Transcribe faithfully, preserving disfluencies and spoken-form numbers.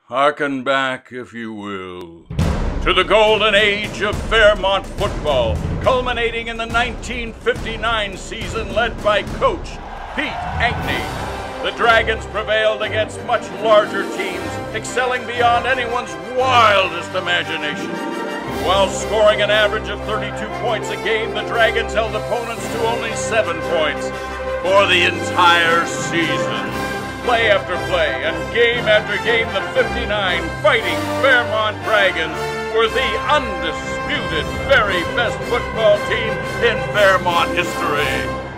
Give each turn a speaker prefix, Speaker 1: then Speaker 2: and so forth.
Speaker 1: Harken back, if you will, to the golden age of Fairmont football, culminating in the nineteen fifty-nine season led by Coach Pete Ankney. The Dragons prevailed against much larger teams, excelling beyond anyone's wildest imagination. While scoring an average of thirty-two points a game, the Dragons held opponents to only seven points for the entire season. Play after play and game after game, the fifty-nine Fighting Fairmont Dragons were the undisputed very best football team in Fairmont history.